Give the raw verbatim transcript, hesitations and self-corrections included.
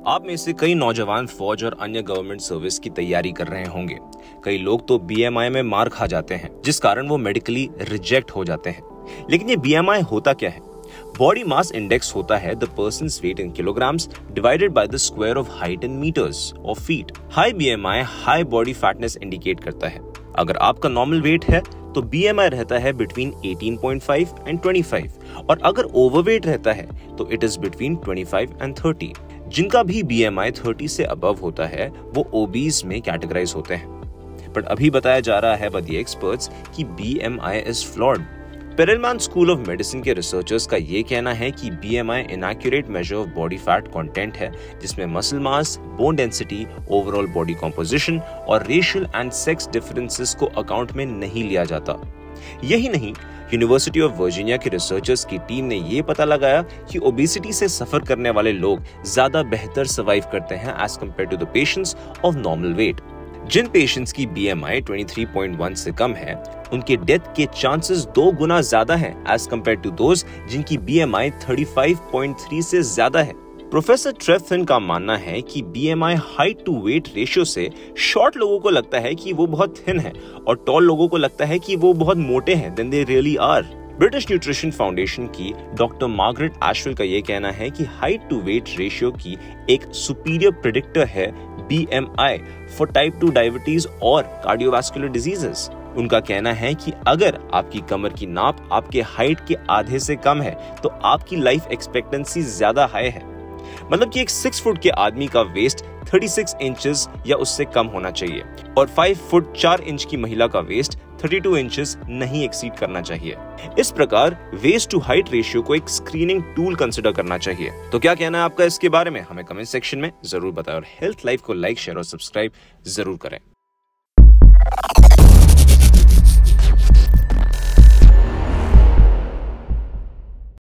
आप में से कई नौजवान फौज और अन्य गवर्नमेंट सर्विस की तैयारी कर रहे होंगे। कई लोग तो बी एम आई में मार खा जाते हैं, जिस कारण वो मेडिकली रिजेक्ट हो जाते हैं। लेकिन ये बी एम आई होता क्या है? बॉडी मास इंडेक्स होता है the person's weight in kilograms divided by the square of height in meters और feet. High B M I high body fatness indicate करता है। अगर आपका नॉर्मल वेट है तो बी एम आई रहता है between eighteen point five and twenty five, और अगर ओवरवेट रहता है तो it is between twenty five and thirty. जिनका भी बी एम आई थर्टी से अबव होता है वो ओबीज में कैटेगराइज होते हैं। बट अभी बताया जा रहा है बाय द एक्सपर्ट्स कि B M I is flawed. Perelman school of medicine के रिसर्चर्स का ये कहना है कि B M I inaccurate measure of body fat content है, जिसमें muscle mass, bone density, overall body composition और रेशियल एंड सेक्स डिफरेंसेस को अकाउंट में नहीं लिया जाता। यही नहीं, यूनिवर्सिटी ऑफ वर्जीनिया के रिसर्चर्स की टीम ने यह पता लगाया कि ओबेसिटी से सफर करने वाले लोग ज्यादा बेहतर सर्वाइव करते हैं as compared to the patients of normal weight. जिन पेशेंट्स की बी एम आई तेईस पॉइंट वन से कम है, उनके डेथ के चांसेस दो गुना ज्यादा हैं एज कंपेयर टू दोज जिनकी बी एम आई पैंतीस पॉइंट थ्री से ज्यादा है। प्रोफेसर ट्रेफिन का मानना है कि B M I height to weight ratio से शॉर्ट लोगों को लगता है कि वो बहुत थिन है और टॉल लोगों को लगता है कि वो बहुत मोटे हैं than they really are. British nutrition foundation की डॉक्टर मार्गरेट एशवेल का ये कहना है कि हाइट टू वेट रेशियो की एक सुपीरियर प्रेडिक्टर है B M I for type two diabetes और कार्डियोवास्कुलर डिजीजेस। उनका कहना है कि अगर आपकी कमर की नाप आपके हाइट के आधे से कम है तो आपकी लाइफ एक्सपेक्टेंसी ज्यादा हाई है। मतलब कि एक सिक्स फुट के आदमी का वेस्ट छत्तीस इंचेस या उससे कम होना चाहिए और फाइव फुट चार इंच की महिला का वेस्ट बत्तीस इंचेस नहीं एक्सीड करना चाहिए। इस प्रकार वेस्ट टू हाइट रेशियो को एक स्क्रीनिंग टूल कंसिडर करना चाहिए। तो क्या कहना है आपका इसके बारे में? हमें कमेंट सेक्शन में जरूर बताएं और हेल्थ लाइफ को लाइक, शेयर और सब्सक्राइब जरूर करें।